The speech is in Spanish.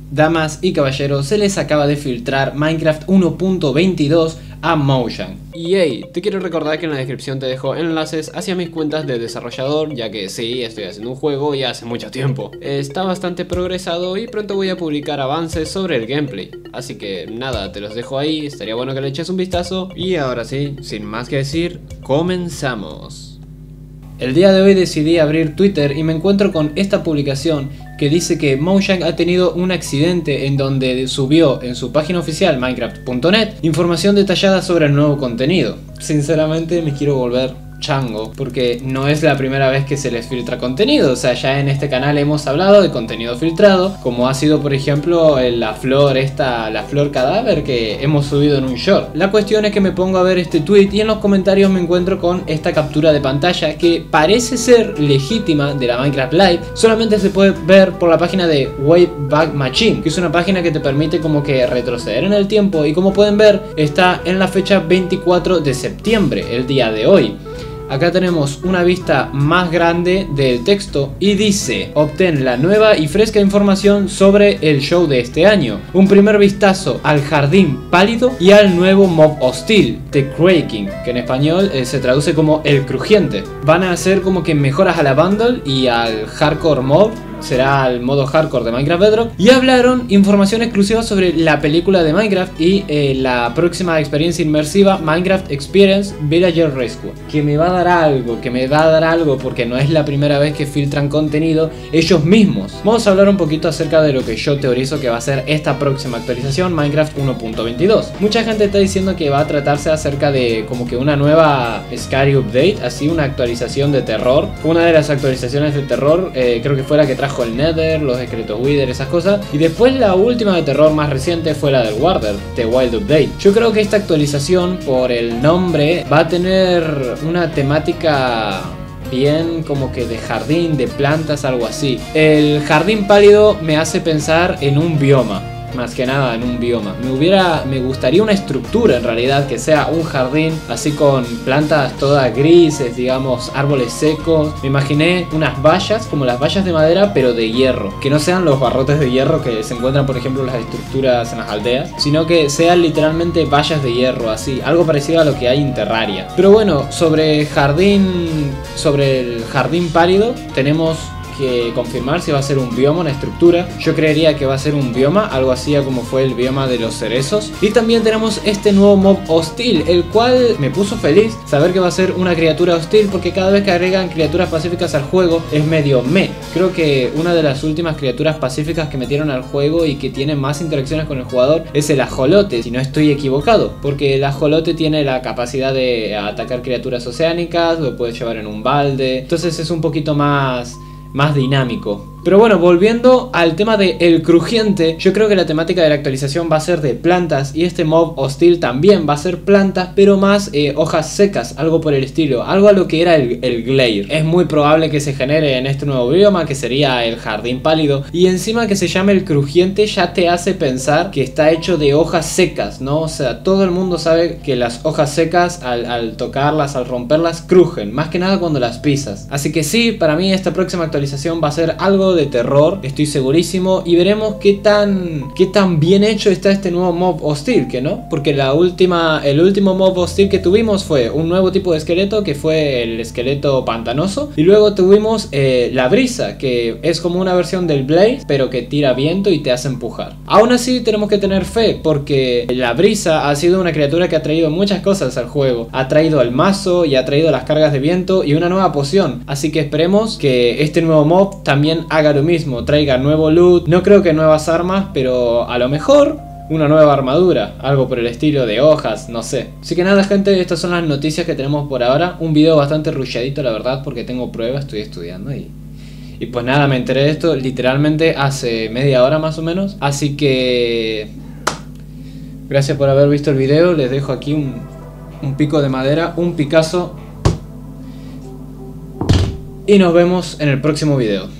Damas y caballeros, se les acaba de filtrar Minecraft 1.22 a Mojang. Y hey, te quiero recordar que en la descripción te dejo enlaces hacia mis cuentas de desarrollador, ya que sí, estoy haciendo un juego y hace mucho tiempo. Está bastante progresado y pronto voy a publicar avances sobre el gameplay. Así que nada, te los dejo ahí, estaría bueno que le eches un vistazo. Y ahora sí, sin más que decir, comenzamos. El día de hoy decidí abrir Twitter y me encuentro con esta publicación que dice que Mojang ha tenido un accidente en donde subió en su página oficial minecraft.net información detallada sobre el nuevo contenido. Sinceramente me quiero volver chango, porque no es la primera vez que se les filtra contenido. O sea, ya en este canal hemos hablado de contenido filtrado, como ha sido por ejemplo la flor cadáver que hemos subido en un short. La cuestión es que me pongo a ver este tweet y en los comentarios me encuentro con esta captura de pantalla que parece ser legítima de la Minecraft Live. Solamente se puede ver por la página de Wayback Machine, que es una página que te permite como que retroceder en el tiempo, y como pueden ver está en la fecha 24 de septiembre, el día de hoy. Acá tenemos una vista más grande del texto y dice: obtén la nueva y fresca información sobre el show de este año. Un primer vistazo al jardín pálido y al nuevo mob hostil, The Cracking, que en español se traduce como el crujiente. Van a hacer como que mejoras a la bundle y al hardcore mob. Será el modo hardcore de Minecraft Bedrock. Y hablaron información exclusiva sobre la película de Minecraft y la próxima experiencia inmersiva Minecraft Experience Villager Rescue, que me va a dar algo, porque no es la primera vez que filtran contenido ellos mismos. Vamos a hablar un poquito acerca de lo que yo teorizo que va a ser esta próxima actualización Minecraft 1.22. Mucha gente está diciendo que va a tratarse acerca de como que una nueva Scary Update, así una actualización de terror. Una de las actualizaciones de terror creo que fue la que trajo el Nether, los esqueletos Wither, esas cosas. Y después la última de terror más reciente fue la del Warder, The Wild Update. Yo creo que esta actualización, por el nombre, va a tener una temática bien como que de jardín, de plantas, algo así. El jardín pálido me hace pensar en un bioma. Más que nada en un bioma. Me gustaría una estructura en realidad, que sea un jardín así con plantas todas grises, digamos, árboles secos. Me imaginé unas vallas, como las vallas de madera, pero de hierro. Que no sean los barrotes de hierro que se encuentran por ejemplo en las estructuras en las aldeas, sino que sean literalmente vallas de hierro, así, algo parecido a lo que hay en Terraria. Pero bueno, sobre el jardín pálido tenemos que confirmar si va a ser un bioma, una estructura. Yo creería que va a ser un bioma, algo así como fue el bioma de los cerezos. Y también tenemos este nuevo mob hostil, el cual me puso feliz saber que va a ser una criatura hostil, porque cada vez que agregan criaturas pacíficas al juego es medio meh. Creo que una de las últimas criaturas pacíficas que metieron al juego y que tiene más interacciones con el jugador es el ajolote, si no estoy equivocado, porque el ajolote tiene la capacidad de atacar criaturas oceánicas, lo puedes llevar en un balde, entonces es un poquito más dinámico. Pero bueno, volviendo al tema de el crujiente, yo creo que la temática de la actualización va a ser de plantas, y este mob hostil también va a ser plantas, pero más hojas secas, algo por el estilo, algo a lo que era el glare. Es muy probable que se genere en este nuevo bioma, que sería el jardín pálido, y encima que se llame el crujiente ya te hace pensar que está hecho de hojas secas, ¿no? O sea, todo el mundo sabe que las hojas secas al tocarlas, al romperlas, crujen, más que nada cuando las pisas. Así que sí, para mí esta próxima actualización va a ser algo de terror, estoy segurísimo, y veremos qué tan bien hecho está este nuevo mob hostil, que no, porque el último mob hostil que tuvimos fue un nuevo tipo de esqueleto, que fue el esqueleto pantanoso, y luego tuvimos la brisa, que es como una versión del Blaze, pero que tira viento y te hace empujar. Aún así tenemos que tener fe, porque la brisa ha sido una criatura que ha traído muchas cosas al juego. Ha traído el mazo y ha traído las cargas de viento y una nueva poción, así que esperemos que este nuevo mob también haga lo mismo, traiga nuevo loot. No creo que nuevas armas, pero a lo mejor una nueva armadura, algo por el estilo de hojas, no sé. Así que nada, gente, estas son las noticias que tenemos por ahora. Un video bastante rusheadito, la verdad, porque tengo pruebas, estoy estudiando y pues nada, me enteré de esto literalmente hace media hora más o menos. Así que gracias por haber visto el video. Les dejo aquí un pico de madera, un Picasso, y nos vemos en el próximo video.